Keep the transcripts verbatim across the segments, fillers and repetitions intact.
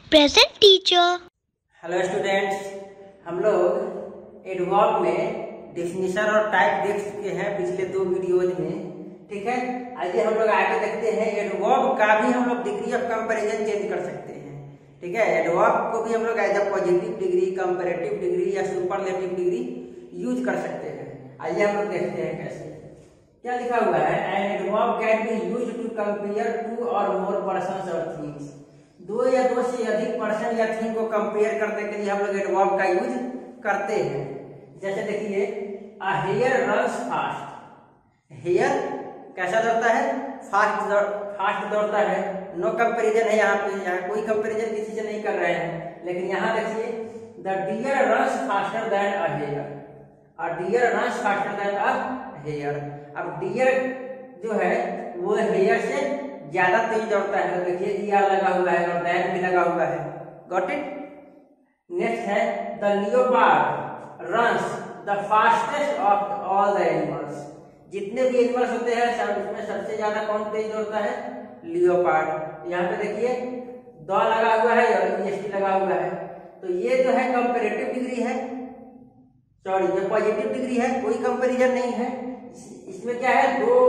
Present teacher. Hello students, हम लोग adverb में डेफिनेशन और टाइप देख चुके हैं पिछले दो वीडियोज में। ठीक है, आइए हम लोग आगे देखते हैं। एडवर्ब का भी हम लोग डिग्री ऑफ कंपैरिजन चेंज कर सकते हैं। ठीक है, एडवर्ब को भी हम लोग as a positive degree, comparative degree या सुपरलेटिव डिग्री यूज कर सकते हैं। आइए हम लोग देखते हैं कैसे। क्या लिखा हुआ है, an adverb can be used to compare two or more persons और थिंग्स। दो या दो से अधिक पर्सन या थिंग को कंपेयर करने के लिए हम लोग एडवर्ब का यूज करते हैं। जैसे देखिए, a hare runs fast. Hare कैसा दौड़ता है? फास्ट दौड़ फास्ट दौड़ता है। नो कंपैरिजन है यहाँ पे, यहाँ कोई कंपैरिजन किसी से नहीं कर रहे हैं। लेकिन यहाँ देखिए, the deer runs faster than a hare. A deer runs faster than a hare. अब डियर जो है वो हेयर से ज्यादा तेज दौड़ता है। तो देखिए, ई आर लगा हुआ है और दैट भी लगा हुआ है। Got it. नेक्स्ट है, the leopard runs the fastest of all the animals. जितने भी एनिमल्स होते हैं सब उसमें सबसे ज्यादा कौन तेज दौड़ता है? लियोपार्ड। यहाँ पे देखिए, द लगा हुआ है और ईएसटी लगा हुआ है। तो ये जो है कंपैरेटिव डिग्री है, सॉरी ये पॉजिटिव डिग्री है, कोई कंपैरिजन नहीं है। इसमें क्या है, दो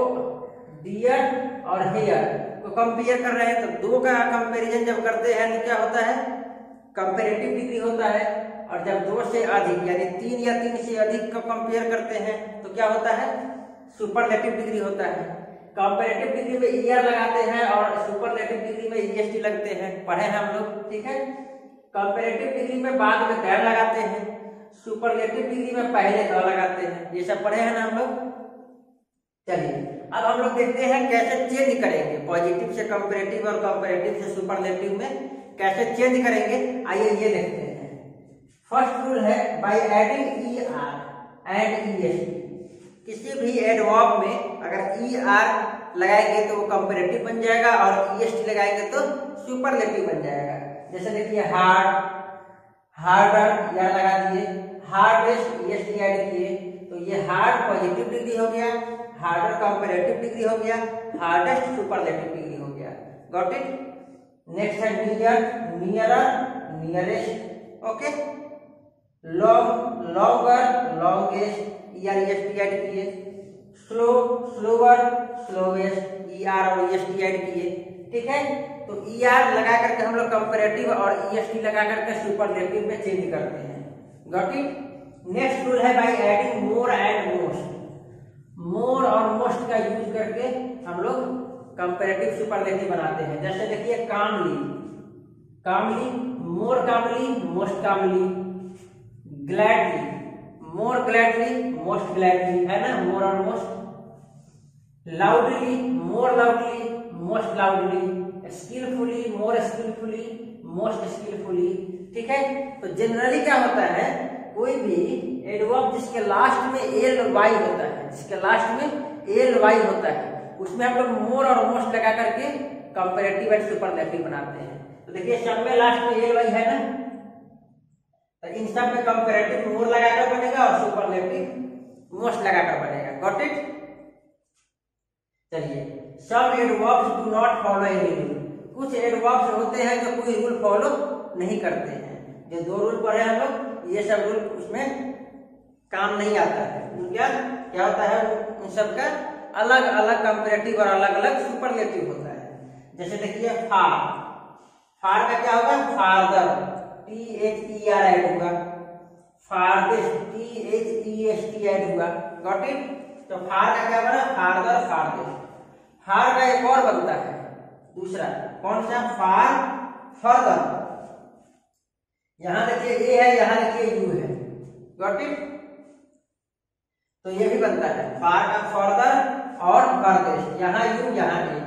डियर और हेयर को कंपेयर कर रहे हैं। तो दो का कंपैरिजन जब करते हैं तो क्या होता है? कंपैरेटिव डिग्री होता है। और जब दो से अधिक यानी तीन या तीन से अधिक को कंपेयर करते हैं तो क्या होता है? सुपरलेटिव डिग्री होता है। कंपैरेटिव डिग्री में ईआर लगाते हैं और सुपरलेटिव डिग्री में ईएसटी लगते हैं। पढ़े हैं हम लोग। ठीक है, कंपैरेटिव डिग्री में बाद में दैट लगाते हैं, सुपरलेटिव डिग्री में पहले द लगाते हैं। ये सब पढ़े हैं ना हम लोग। चलिए अब हम लोग देखते हैं कैसे चेंज करेंगे पॉजिटिव से कंपैरेटिव और कंपैरेटिव से सुपरलेटिव में कैसे चेंज करेंगे। आइए ये देखते हैं। फर्स्ट रूल है, by adding E R and EST. किसी भी एडवर्ब में अगर ई आर लगाएंगे तो वो कंपैरेटिव बन जाएगा और ईएसटी लगाएंगे तो सुपरलेटिव बन जाएगा। जैसे देखिए, हार्ड, हार्डर या लगा दिए, हार्डेस्ट ईएसटी ऐड किए तो ये हार्ड पॉजिटिव डिग्री हो गया, हार्डर कंपैरेटिव डिग्री हो गया, हार्डेस्ट सुपरलेटिव डिग्री हो गया। Got it. नेक्स्ट है near, nearer, nearest. Okay, long, longer, longest, ER EST add किए। स्लो, स्लोवर, स्लोवेस्ट, ईआर और ईएसटी ऐड किए। ठीक है, तो ईआर लगा करके हम लोग कंपैरेटिव और ईएसटी लगा करके सुपरलेटिव में चेंज करते हैं। Got it. नेक्स्ट रूल है, by adding more and most. More और मोस्ट का यूज करके हम लोग कंपैरेटिव सुपरलेटिव बनाते हैं। जैसे देखिए, calmly, calmly, more calmly, most calmly. Gladly, more gladly, most gladly, है ना, मोर और most. Loudly, more loudly, most loudly. Skilfully, more skilfully, most skilfully. ठीक है, तो जनरली क्या होता है, कोई भी एडवर्ब जिसके लास्ट में एल वाई होता है, जिसके लास्ट में एल वाई होता है, उसमें हम लोग मोर और मोस्ट लगा करके कंपैरेटिव एंड सुपरलेटिव बनाते हैं। तो देखिए, सब में लास्ट में एल वाई है ना, तो इन सब में कंपैरेटिव मोर लगाकर बनेगा और सुपरलेटिव मोस्ट लगाकर बनेगा। Got it. चलिए, some adverbs do not follow any rule. कुछ एडवर्ब्स होते हैं जो कोई रूल फॉलो नहीं करते हैं। जो दो रूल पढ़े हम लोग, ये सब रूल उसमें काम नहीं आता है। क्या क्या होता है, उन सब का अलग अलग कंपैरेटिव और अलग अलग सुपरलेटिव होता है। जैसे देखिए, फार, फार का क्या होगा? Farther, T H E R add हुआ। Farthest, T H E S T add हुआ। Got it. तो फार का क्या बना? Farther, farthest. फार का एक और बनता है दूसरा, कौन सा? Far further. यहां देखिए ए है, यहां देखिए यू है। Got it. तो ये भी बनता है, फार का फर्दर और फर्देस्ट, यहां यू यहां ए।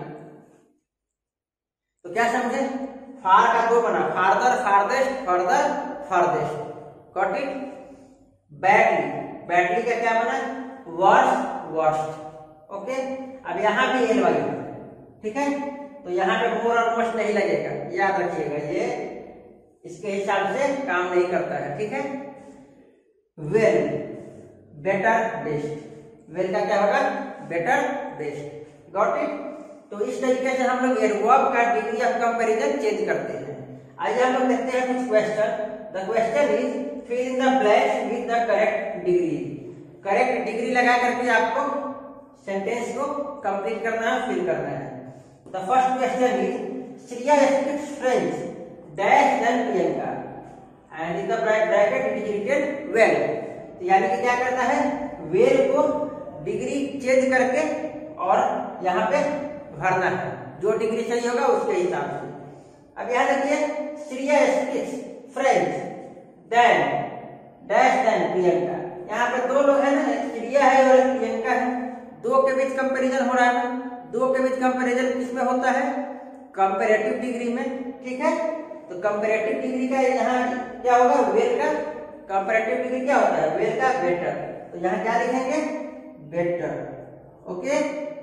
तो क्या समझे, फार का दो बना, farther, farthest, further, furthest. Got it. Badly, badly का क्या बना? Verse, worst. ओके, अब यहां भी एल वाई है। ठीक है, तो यहां पे मोर और मोस्ट नहीं लगेगा, याद रखिएगा, ये इसके हिसाब से काम नहीं करता है। ठीक है। Well, better, best. वेल का क्या होगा? Better, best. Got it. तो इस तरीके से हम लोग एडवर्ब का डिग्री ऑफ कंपैरिजन चेंज करते हैं। आइए हम लोग देखते हैं कुछ question. The question is fill in the blanks with the correct degree. Correct degree लगा करके आपको सेंटेंस को कंप्लीट करना है, फिल करना है। The first question is Shriya speaks French dash than Priyanka and in the bracket it is written well. यानी कि क्या करता है, वेल को डिग्री चेंज करके और यहाँ पे भरना है, जो डिग्री सही होगा उसके हिसाब से। अब यहाँ देखिए Shriya speaks French than dash than Priyanka. यहाँ पे दो लोग हैं ना, श्रिया है और प्रियंका है, दो के बीच कंपैरिजन हो रहा है ना। दो के बीच कंपैरिजन किसमें होता है, कंपैरेटिव डिग्री में, ठीक है। तो कंपैरेटिव डिग्री का यहाँ क्या होगा, वेल का कंपैरेटिव डिग्री क्या होता है, वेल का बेटर। तो यहाँ क्या लिखेंगे, बेटर, ओके।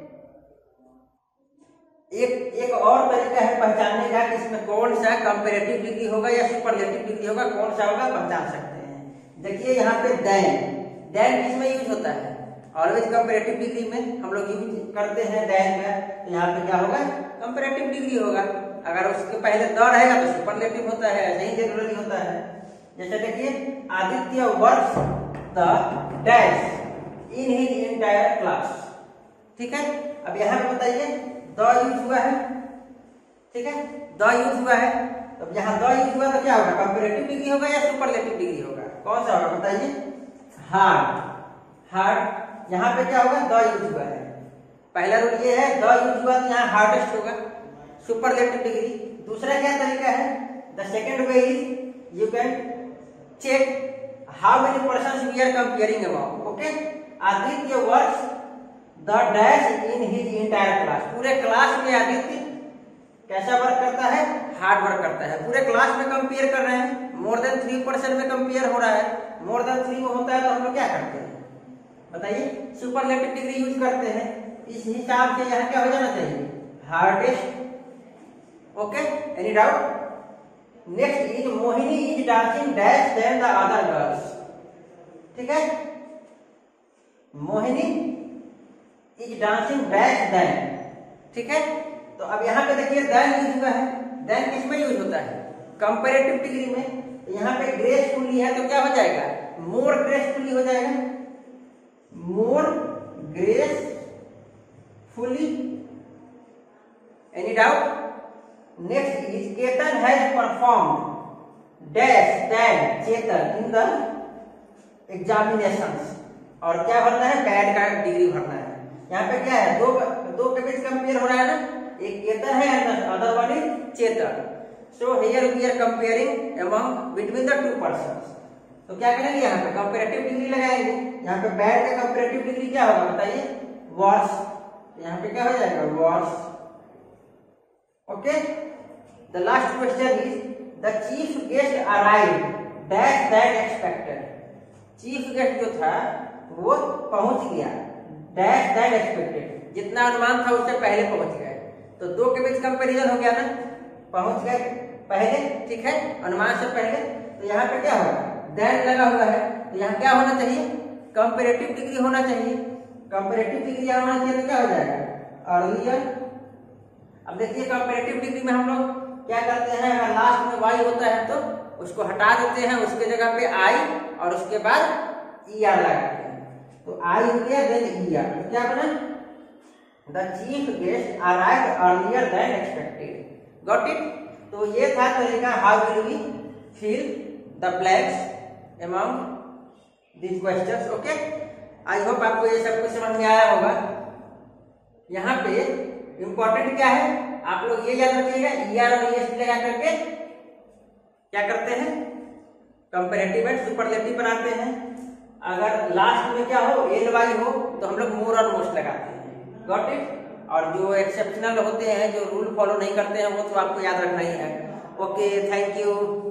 एक एक और तरीका है पहचानने का कि इसमें कौन सा कंपैरेटिव डिग्री होगा या सुपरलेटिव डिग्री होगा, कौन सा होगा पहचान सकते हैं। देखिए यहाँ पे देन, देन किसमें यूज होता है, ऑलवेज कंपैरेटिव डिग्री में हम लोग यूज करते हैं देन का। तो यहाँ पे क्या होगा, कंपैरेटिव डिग्री होगा। अगर उसके पहले द रहेगा तो सुपरलेटिव होता है, ऐसे ही जनरली होता है। जैसे देखिए Aditya works the dash in his entire class, ठीक है। अब यहाँ पे बताइए द यूज हुआ है, ठीक है, द यूज हुआ है। तो यहाँ द यूज हुआ तो क्या होगा, कंपैरेटिव डिग्री होगा या सुपरलेटिव डिग्री होगा, कौन सा होगा बताइए, हार्ड। हार्ड यहाँ पे क्या होगा, द यूज हुआ है। पहला रूल ये है, द यूज हुआ तो यहाँ हार्डेस्ट होगा, सुपरलेटिव डिग्री। दूसरा क्या तरीका है, the second way is you can check how many persons we are comparing about, okay. Aditya works the dash in his entire class. पूरे क्लास में आदित्य कैसा वर्क करता है, हार्ड वर्क करता है। पूरे क्लास में कंपेयर कर रहे हैं, मोर देन थ्री परसेंट में कंपेयर हो रहा है। मोर देन थ्री में होता है तो हम लोग क्या करते हैं बताइए, सुपरलेटिव डिग्री यूज करते हैं। इस हिसाब से यहाँ क्या हो जाना चाहिए, hardest, okay. Any doubt. Next is Mohini is dancing dash than the other girls, ठीक है। Mohini is dancing dash than, ठीक है। तो अब यहाँ पे देखिए देन यूज हुआ है। देन किसमें यूज होता है, कंपैरेटिव डिग्री में। तो यहाँ पे ग्रेसफुली है तो क्या हो जाएगा, मोर ग्रेसफुली हो जाएगा, more gracefully. Any doubt. Next is Ketan has performed dash than Chetan in the examinations. और क्या भरना है, बैड का डिग्री भरना है। यहाँ पे क्या है, दो दो के बीच कंपेयर हो रहा है ना, एक केतन है and other one is Chetan. So here we are comparing among between the two persons. तो क्या करेंगे, यहाँ पे कंपैरेटिव डिग्री लगाएंगे। यहाँ पे बैड का कंपैरेटिव डिग्री क्या होगा बताइए, वर्स। यहाँ पे क्या हो जाएगा, worse, okay. The last question is the chief guest arrived dash that expected. Chief guest जो था वो पहुंच गया डैश दैट एक्सपेक्टेड, जितना अनुमान था उससे पहले पहुंच गए। तो दो के बीच कंपैरिजन हो गया ना, पहुंच गए पहले, ठीक है, अनुमान से पहले। तो यहाँ पे क्या होगा, देन लगा हुआ है। तो यहाँ क्या होना चाहिए, कंपैरेटिव डिग्री होना चाहिए। कंपैरेटिव डिग्री यहाँ होना चाहिए तो क्या हो जाएगा, अर्लियर। अब देखिए कंपैरेटिव डिग्री में हम लोग क्या करते हैं, अगर लास्ट में वाई होता है तो उसको हटा देते हैं, उसके जगह पे आई और उसके बाद ई आर लगाते हैं। तो आई हो गया देन ई आर, तो क्या बना, the chief guest arrived earlier than expected. Got it. तो ये था तरीका, how will we fill the blanks among this questions, okay. I hope आपको ये सब कुछ समझ में आया होगा। यहाँ पे इंपॉर्टेंट क्या है, आप लोग ये याद रखिएगा, ई आर और ई एस लगा करके क्या करते हैं, कंपैरेटिव एंड सुपरलेटिव बनाते हैं। अगर लास्ट में क्या हो, एल वाई हो, तो हम लोग मोर और मोस्ट लगाते हैं। Got it. और जो एक्सेप्शनल होते हैं, जो रूल फॉलो नहीं करते हैं, वो तो आपको याद रखना ही है। Okay, thank you.